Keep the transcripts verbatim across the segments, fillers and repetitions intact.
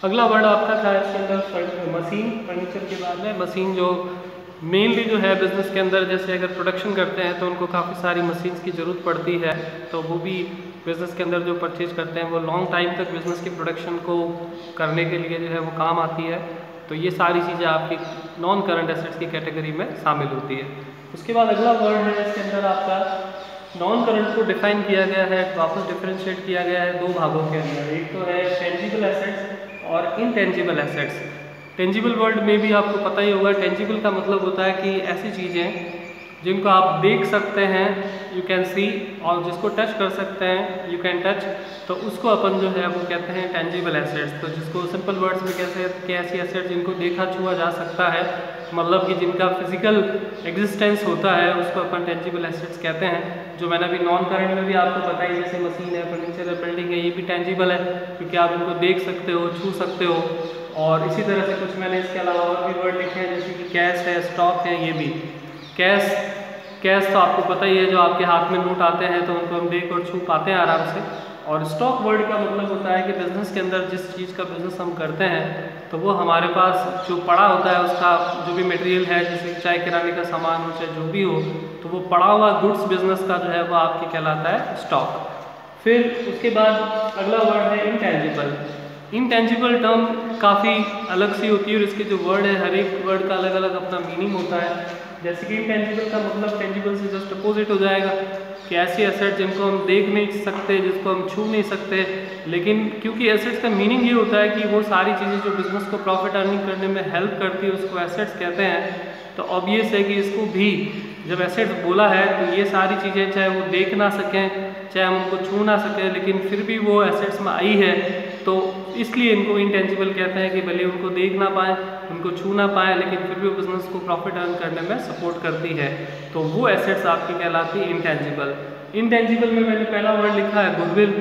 अगला वर्ड आपका था इसके अंदर मशीन, फर्नीचर के बाद में मशीन, जो मेनली जो है बिज़नेस के अंदर जैसे अगर प्रोडक्शन करते हैं तो उनको काफ़ी सारी मशीन्स की ज़रूरत पड़ती है, तो वो भी बिज़नेस के अंदर जो परचेज करते हैं वो लॉन्ग टाइम तक बिज़नेस की प्रोडक्शन को करने के लिए जो है वो काम आती है। तो ये सारी चीज़ें आपकी नॉन करंट एसेट्स की कैटेगरी में शामिल होती है। उसके बाद अगला वर्ड है इसके अंदर आपका नॉन करंट को डिफाइन किया गया है, वापस डिफरेंशिएट किया गया है दो भागों के अंदर। एक तो है टेंजिबल एसेट्स और इनटेंजिबल एसेट्स। टेंजिबल वर्ल्ड में भी आपको पता ही होगा, टेंजिबल का मतलब होता है कि ऐसी चीज़ें जिनको आप देख सकते हैं, यू कैन सी, और जिसको टच कर सकते हैं, यू कैन टच, तो उसको अपन जो है वो कहते हैं टेंजिबल एसेट्स। तो जिसको सिंपल वर्ड्स में कैसे कि ऐसी एसेट्स जिनको देखा छुआ जा सकता है, मतलब कि जिनका फिजिकल एग्जिस्टेंस होता है, उसको अपन टेंजिबल एसेट्स कहते हैं। जो मैंने अभी नॉन करंट में भी आपको बताई, जैसे मशीन है, फर्नीचर है, बिल्डिंग है, ये भी टेंजिबल है क्योंकि आप इनको देख सकते हो, छू सकते हो। और इसी तरह से कुछ मैंने इसके अलावा और भी वर्ड लिखे हैं, जैसे कि कैश है, स्टॉक है। ये भी कैश कैश तो आपको पता ही है, जो आपके हाथ में नोट आते हैं तो उनको हम देख और छू पाते हैं आराम से। और स्टॉक वर्ड का मतलब होता है कि बिज़नेस के अंदर जिस चीज़ का बिज़नेस हम करते हैं तो वो हमारे पास जो पड़ा होता है, उसका जो भी मटेरियल है, जैसे चाहे किराने का सामान हो चाहे जो भी हो, तो वो पड़ा हुआ गुड्स बिजनेस का जो है वो आपके कहलाता है स्टॉक। फिर उसके बाद अगला वर्ड है इनटेंजिबल। इनटेंजिबल टर्म काफ़ी अलग सी होती है और इसके जो वर्ड है, हर एक वर्ड का अलग अलग अपना मीनिंग होता है। जैसे कि इनटेंजिबल का मतलब टेंजिबल से जस्ट अपोजिट हो जाएगा कि ऐसी एसेट जिनको हम देख नहीं सकते, जिसको हम छू नहीं सकते, लेकिन क्योंकि एसेट्स का मीनिंग ये होता है कि वो सारी चीज़ें जो बिज़नेस को प्रॉफिट अर्निंग करने में हेल्प करती है, उसको एसेट्स कहते हैं। तो ऑब्वियस है कि इसको भी जब एसेट्स बोला है तो ये सारी चीज़ें चाहे वो देख ना सकें, चाहे हम उनको छू ना सकें, लेकिन फिर भी वो एसेट्स में आई है, तो इसलिए इनको इनटेंजिबल कहते हैं कि भले उनको देख ना पाएँ, उनको छू ना पाएँ, लेकिन फिर भी वो बिज़नेस को प्रॉफिट अर्न करने में सपोर्ट करती है। तो वो एसेट्स आपकी कहलाती है इनटेंजिबल। इनटेंजिबल में मैंने पहला वर्ड लिखा है गुडविल।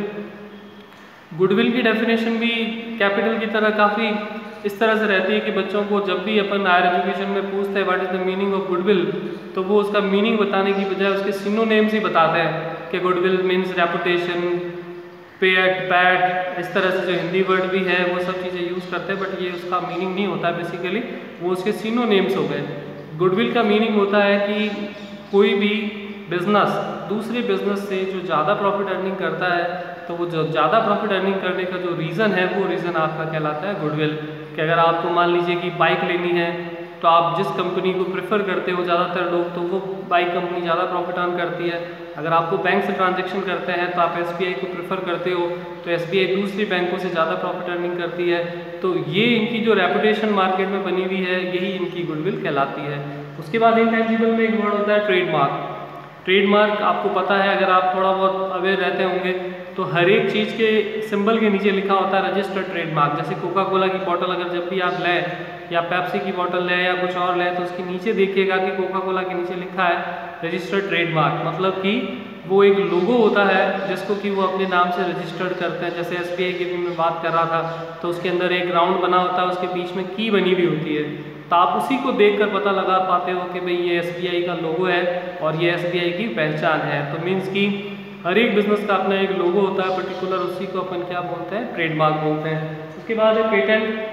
गुडविल की डेफिनेशन भी कैपिटल की तरह काफ़ी इस तरह से रहती है कि बच्चों को जब भी अपन हायर एजुकेशन में पूछते हैं what is the meaning of goodwill, तो वो उसका मीनिंग बताने की बजाय उसके सिनोनिम्स ही बताते हैं कि गुडविल मीन्स रेपुटेशन, पेट, पैट, इस तरह से जो हिंदी वर्ड भी है वो सब चीज़ें यूज़ करते हैं, बट ये उसका मीनिंग नहीं होता बेसिकली, वो उसके सिनोनिम्स हो गए। गुडविल का मीनिंग होता है कि कोई भी बिजनेस दूसरे बिजनेस से जो ज़्यादा प्रॉफिट अर्निंग करता है, तो वो जो ज़्यादा प्रॉफिट अर्निंग करने का जो रीज़न है वो रीज़न आपका कहलाता है गुडविल। कि अगर आपको मान लीजिए कि बाइक लेनी है, तो आप जिस कंपनी को प्रेफर करते हो ज़्यादातर लोग, तो वो बाइक कंपनी ज़्यादा प्रॉफिट अर्न करती है। अगर आपको बैंक से ट्रांजैक्शन करते हैं तो आप एस बी आई को प्रेफर करते हो, तो एस बी आई दूसरी बैंकों से ज़्यादा प्रॉफिट अर्निंग करती है। तो ये इनकी जो रेपुटेशन मार्केट में बनी हुई है, यही इनकी गुडविल कहलाती है। उसके बाद इनटेंजिबल में एक वर्ड होता है ट्रेडमार्क। ट्रेडमार्क आपको पता है, अगर आप थोड़ा बहुत अवेयर रहते होंगे, तो हर एक चीज़ के सिंबल के नीचे लिखा होता है रजिस्टर्ड ट्रेडमार्क। जैसे कोका कोला की बोतल अगर जब भी आप लें, या पेप्सी की बोतल लें, या कुछ और लें, तो उसके नीचे देखिएगा कि कोका कोला के नीचे लिखा है रजिस्टर्ड ट्रेडमार्क। मतलब कि वो एक लोगो होता है जिसको कि वो अपने नाम से रजिस्टर्ड करते हैं। जैसे एस बी आई की भी मैं बात कर रहा था, तो उसके अंदर एक राउंड बना होता है, उसके बीच में की बनी हुई होती है, तो आप उसी को देखकर पता लगा पाते हो कि भाई ये एस बी आई का लोगो है और ये एस बी आई की पहचान है। तो मीन्स कि हर एक बिजनेस का अपना एक लोगो होता है पर्टिकुलर, उसी को अपन क्या बोलते हैं, ट्रेडमार्क बोलते हैं। उसके बाद है पेटेंट।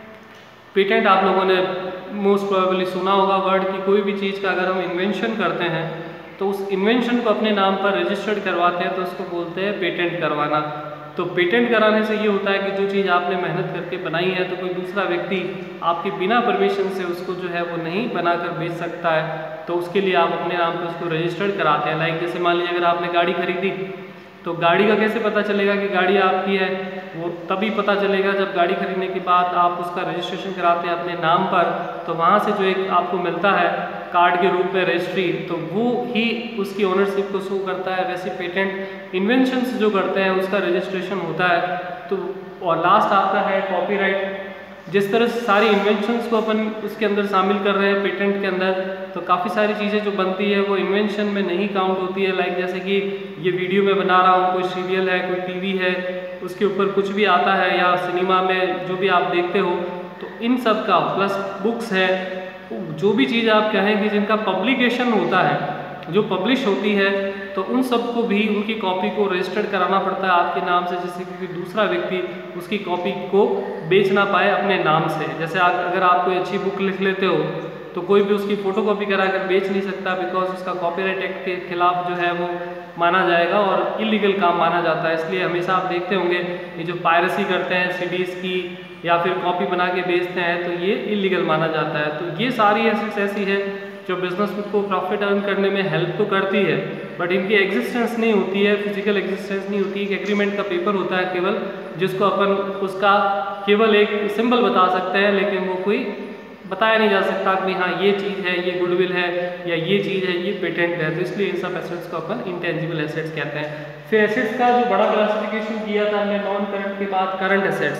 पेटेंट आप लोगों ने मोस्ट प्रोबेबली सुना होगा वर्ड की, कोई भी चीज़ का अगर हम इन्वेंशन करते हैं तो उस इन्वेंशन को अपने नाम पर रजिस्टर्ड करवाते हैं, तो उसको बोलते हैं पेटेंट करवाना। तो पेटेंट कराने से ये होता है कि जो चीज़ आपने मेहनत करके बनाई है, तो कोई दूसरा व्यक्ति आपके बिना परमिशन से उसको जो है वो नहीं बनाकर बेच सकता है, तो उसके लिए आप अपने नाम पे उसको रजिस्टर्ड कराते हैं। लाइक जैसे मान लीजिए अगर आपने गाड़ी खरीदी, तो गाड़ी का कैसे पता चलेगा कि गाड़ी आपकी है, वो तभी पता चलेगा जब गाड़ी खरीदने के बाद आप उसका रजिस्ट्रेशन कराते हैं अपने नाम पर, तो वहाँ से जो एक आपको मिलता है कार्ड के रूप में रजिस्ट्री, तो वो ही उसकी ओनरशिप को शो करता है। वैसे पेटेंट इन्वेंशंस जो करते हैं उसका रजिस्ट्रेशन होता है। तो और लास्ट आपका है कॉपीराइट। जिस तरह से सारी इन्वेंशंस को अपन उसके अंदर शामिल कर रहे हैं पेटेंट के अंदर, तो काफ़ी सारी चीज़ें जो बनती है वो इन्वेंशन में नहीं काउंट होती है। लाइक जैसे कि ये वीडियो में बना रहा हूँ, कोई सीरियल है, कोई टीवी है, उसके ऊपर कुछ भी आता है, या सिनेमा में जो भी आप देखते हो, तो इन सब का प्लस बुक्स है, जो भी चीज़ आप कहें कि जिनका पब्लिकेशन होता है, जो पब्लिश होती है, तो उन सबको भी उनकी कॉपी को रजिस्टर्ड कराना पड़ता है आपके नाम से, जिससे कि दूसरा व्यक्ति उसकी कॉपी को बेच ना पाए अपने नाम से। जैसे आप अगर आप कोई अच्छी बुक लिख लेते हो तो कोई भी उसकी फ़ोटोकॉपी करा कर बेच नहीं सकता, बिकॉज उसका कॉपीराइट एक्ट के खिलाफ जो है वो माना जाएगा और इलीगल काम माना जाता है। इसलिए हमेशा आप देखते होंगे ये जो पायरेसी करते हैं सीडीज़ की या फिर कॉपी बना के बेचते हैं तो ये इलीगल माना जाता है। तो ये सारी एसेट्स ऐसी है जो बिजनेस को प्रॉफिट अर्न करने में हेल्प तो करती है, बट इनकी एग्जिस्टेंस नहीं होती है, फिजिकल एग्जिस्टेंस नहीं होती। एक एग्रीमेंट का पेपर होता है केवल, जिसको अपन उसका केवल एक सिंबल बता सकते हैं, लेकिन वो कोई बताया नहीं जा सकता कि हाँ ये चीज़ है, ये गुडविल है, या ये चीज़ है, ये पेटेंट है। तो इसलिए इन सब एसेट्स को अपन इंटेंजिबल एसेट्स कहते हैं। फिर एसेट्स का जो बड़ा क्लासिफिकेशन किया था हमने नॉन करंट के बाद, current assets.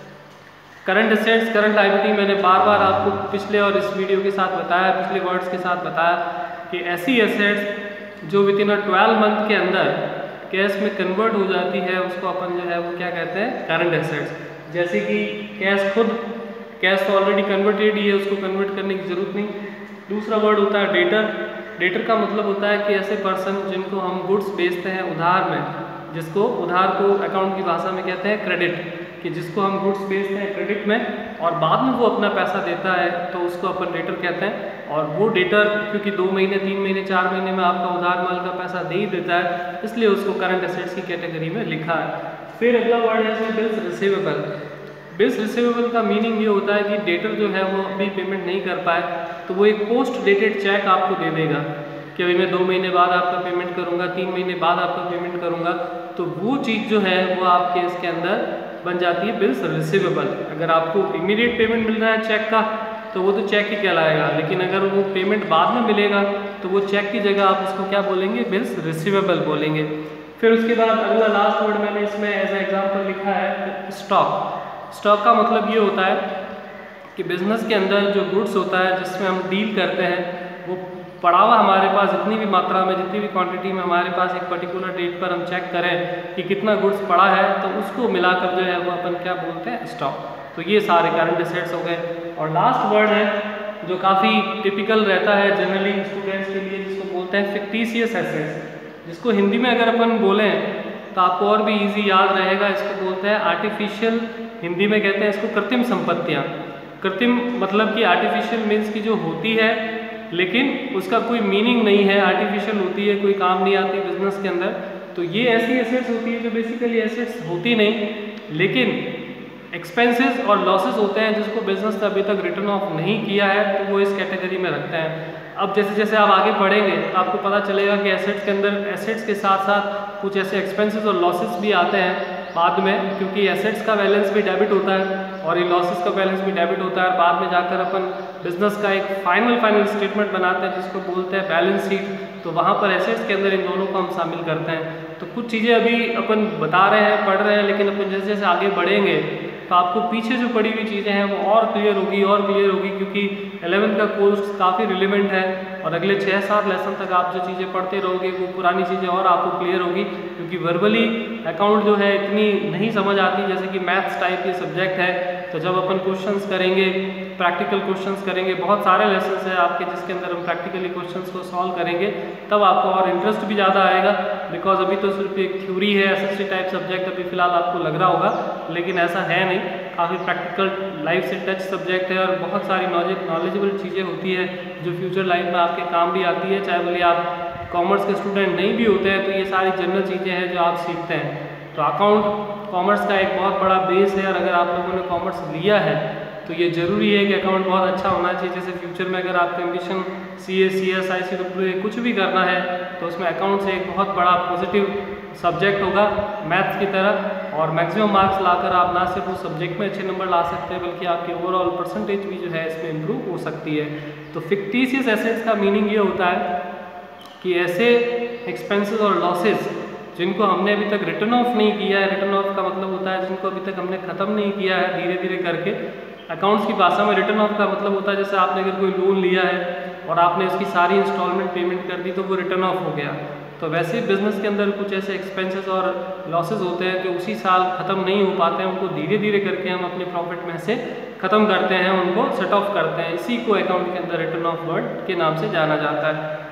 Current assets, current liability, मैंने बार बार आपको पिछले और इस वीडियो के साथ बताया, पिछले वर्ड्स के साथ बताया कि ऐसी एसेट्स जो within a twelve month के अंदर कैश में कन्वर्ट हो जाती है, उसको अपन जो है वो क्या कहते हैं, करंट एसेट्स। जैसे कि कैश खुद, कैश तो ऑलरेडी कन्वर्टेड ही है, उसको कन्वर्ट करने की जरूरत नहीं। दूसरा वर्ड होता है डेटर। डेटर का मतलब होता है कि ऐसे पर्सन जिनको हम गुड्स बेचते हैं उधार में, जिसको उधार को अकाउंट की भाषा में कहते हैं क्रेडिट, कि जिसको हम गुड्स बेचते हैं क्रेडिट में और बाद में वो अपना पैसा देता है तो उसको अपन डेटर कहते हैं। और वो डेटर क्योंकि दो महीने तीन महीने चार महीने में आपका उधार माल का पैसा दे ही देता है, इसलिए उसको करंट एसेट्स की कैटेगरी में लिखा है। फिर अगला वर्ड है बिल्स रिसीवेबल। बिल्स रिसीवेबल का मीनिंग ये होता है कि डेटर जो है वो अभी पेमेंट नहीं कर पाए तो वो एक पोस्ट डेटेड चेक आपको दे देगा कि अभी मैं दो महीने बाद आपका पेमेंट करूंगा, तीन महीने बाद आपका पेमेंट करूंगा। तो वो चीज़ जो है वो आपके इसके अंदर बन जाती है बिल्स रिसीवेबल। अगर आपको इमीडिएट पेमेंट मिल रहा है चेक का तो वो तो चेक ही कहलाएगा, लेकिन अगर वो पेमेंट बाद में मिलेगा तो वो चेक की जगह आप उसको क्या बोलेंगे, बिल्स रिसीवेबल बोलेंगे। फिर उसके बाद अगला लास्ट वर्ड मैंने इसमें एज ए एग्जाम्पल लिखा है स्टॉक। स्टॉक का मतलब ये होता है कि बिजनेस के अंदर जो गुड्स होता है जिसमें हम डील करते हैं वो पड़ा हुआ हमारे पास जितनी भी मात्रा में, जितनी भी क्वांटिटी में हमारे पास एक पर्टिकुलर डेट पर हम चेक करें कि कितना गुड्स पड़ा है तो उसको मिलाकर जो है वो अपन क्या बोलते हैं, स्टॉक। तो ये सारे करंट एसेट्स हो गए। और लास्ट वर्ड है जो काफ़ी टिपिकल रहता है जनरली स्टूडेंट्स के लिए, जिसको बोलते हैं फिक्टिशियस एसेट्स, जिसको हिंदी में अगर अपन बोलें तो आपको और भी ईजी याद रहेगा। इसको बोलते हैं आर्टिफिशियल, हिंदी में कहते हैं इसको कृत्रिम संपत्तियाँ। कृत्रिम मतलब कि आर्टिफिशियल मीन्स की जो होती है लेकिन उसका कोई मीनिंग नहीं है, आर्टिफिशियल होती है, कोई काम नहीं आती बिजनेस के अंदर। तो ये ऐसी एसेट्स होती है जो बेसिकली एसेट्स होती नहीं लेकिन एक्सपेंसेस और लॉसेस होते हैं जिसको बिजनेस ने अभी तक रिटर्न ऑफ नहीं किया है, तो वो इस कैटेगरी में रखते हैं। अब जैसे जैसे आप आगे बढ़ेंगे तो आपको पता चलेगा कि एसेट्स के अंदर एसेट्स के साथ साथ कुछ ऐसे एक्सपेंसेस और लॉसेस भी आते हैं बाद में, क्योंकि एसेट्स का बैलेंस भी डेबिट होता है और ये लॉसेस का बैलेंस भी डेबिट होता है। बाद में जाकर अपन बिजनेस का एक फाइनल फाइनल स्टेटमेंट बनाते हैं जिसको बोलते हैं बैलेंस शीट। तो वहाँ पर एसेट्स के अंदर इन दोनों को हम शामिल करते हैं। तो कुछ चीज़ें अभी अपन बता रहे हैं, पढ़ रहे हैं, लेकिन अपन जैसे जैसे आगे बढ़ेंगे तो आपको पीछे जो पड़ी हुई चीज़ें हैं वो और क्लियर होगी और क्लियर होगी, क्योंकि इलेवेंथ का कोर्स काफ़ी रिलेवेंट है और अगले छः सात लेसन तक आप जो चीज़ें पढ़ते रहोगे वो पुरानी चीज़ें और आपको क्लियर होगी। क्योंकि वर्बली अकाउंट जो है इतनी नहीं समझ आती, जैसे कि मैथ्स टाइप के सब्जेक्ट है। तो जब अपन क्वेश्चंस करेंगे, प्रैक्टिकल क्वेश्चंस करेंगे, बहुत सारे लेसन्स हैं आपके जिसके अंदर हम प्रैक्टिकली क्वेश्चंस को सॉल्व करेंगे, तब आपको और इंटरेस्ट भी ज़्यादा आएगा। बिकॉज अभी तो सिर्फ एक थ्योरी है, एसएससी टाइप सब्जेक्ट अभी फिलहाल आपको लग रहा होगा, लेकिन ऐसा है नहीं। काफ़ी प्रैक्टिकल लाइफ से टच सब्जेक्ट है और बहुत सारी नॉलेज नॉलेजेबल चीज़ें होती है जो फ्यूचर लाइफ में आपके काम भी आती है। चाहे बोले आप कॉमर्स के स्टूडेंट नहीं भी होते हैं तो ये सारी जनरल चीज़ें हैं जो आप सीखते हैं। तो अकाउंट कॉमर्स का एक बहुत बड़ा बेस है और अगर आप लोगों ने कॉमर्स लिया है तो ये ज़रूरी है कि अकाउंट बहुत अच्छा होना चाहिए। जैसे फ्यूचर में अगर आपका ambition C A C S I C W कुछ भी करना है तो उसमें अकाउंट से एक बहुत बड़ा पॉजिटिव सब्जेक्ट होगा मैथ्स की तरह, और मैक्सिमम मार्क्स लाकर आप ना सिर्फ उस सब्जेक्ट में अच्छे नंबर ला सकते हैं बल्कि आपकी ओवरऑल परसेंटेज भी जो है इसमें इम्प्रूव हो सकती है। तो फिक्टिशियस एसेट्स का मीनिंग ये होता है कि ऐसे एक्सपेंसेस और लॉसेस जिनको हमने अभी तक रिटर्न ऑफ नहीं किया है, रिटर्न ऑफ का मतलब होता है जिनको अभी तक हमने ख़त्म नहीं किया है धीरे धीरे करके। अकाउंट्स की भाषा में रिटर्न ऑफ का मतलब होता है जैसे आपने अगर कोई लोन लिया है और आपने उसकी सारी इंस्टॉलमेंट पेमेंट कर दी तो वो रिटर्न ऑफ हो गया। तो वैसे ही बिजनेस के अंदर कुछ ऐसे एक्सपेंसेस और लॉसेस होते हैं जो उसी साल ख़त्म नहीं हो पाते हैं, उनको धीरे धीरे करके हम अपने प्रॉफिट में से ख़त्म करते हैं, उनको सेट ऑफ करते हैं। इसी को अकाउंट के अंदर रिटर्न ऑफ वर्ड के नाम से जाना जाता है।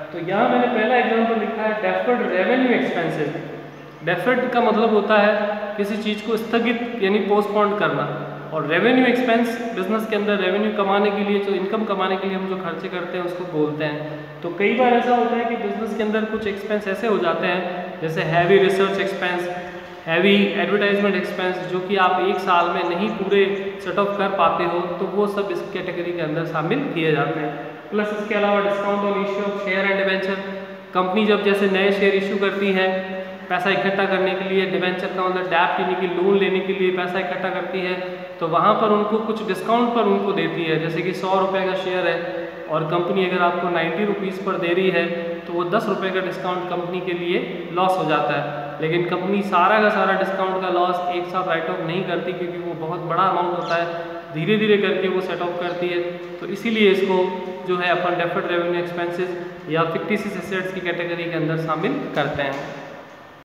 तो यहाँ मैंने पहला एग्जाम्पल लिखा है डेफर्ड रेवेन्यू एक्सपेंसेस। डेफर्ड का मतलब होता है किसी चीज़ को स्थगित यानी पोस्टपोन करना, और रेवेन्यू एक्सपेंस बिजनेस के अंदर रेवेन्यू कमाने के लिए, जो इनकम कमाने के लिए हम जो खर्चे करते हैं उसको बोलते हैं। तो कई बार ऐसा होता है कि बिजनेस के अंदर कुछ एक्सपेंस ऐसे हो जाते हैं जैसे heavy research expense, heavy advertisement expense, जो कि आप एक साल में नहीं पूरे सेट ऑफ कर पाते हो, तो वो सब इस कैटेगरी के अंदर शामिल किए जाते हैं। प्लस इसके अलावा discount on issue of share and debenture. Company जब जैसे नए शेयर इशू करती है पैसा इकट्ठा करने के लिए, डिवेंचर का मतलब डैप यानी कि लोन लेने के लिए पैसा इकट्ठा करती है, तो वहाँ पर उनको कुछ डिस्काउंट पर उनको देती है। जैसे कि सौ रुपये का शेयर है और कंपनी अगर आपको नाइन्टी रुपीज़ पर दे रही है, तो वो दस रुपये का डिस्काउंट कंपनी के लिए लॉस हो जाता है। लेकिन कंपनी सारा का सारा डिस्काउंट का लॉस एक साथ राइट ऑफ नहीं करती, क्योंकि वो बहुत बड़ा अमाउंट होता है, धीरे धीरे करके वो सेट ऑफ करती है। तो इसीलिए इसको जो है अपन डेफर्ड रेवेन्यू एक्सपेंसेस या फिक्टिशियस एसेट्स की कैटेगरी के अंदर शामिल करते हैं।